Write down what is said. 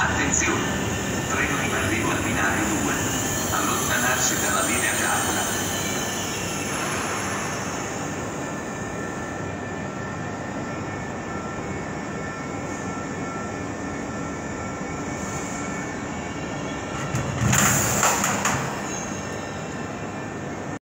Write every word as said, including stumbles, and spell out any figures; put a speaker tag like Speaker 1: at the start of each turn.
Speaker 1: Attenzione! Treno in arrivo al binario due. Allontanarsi dalla linea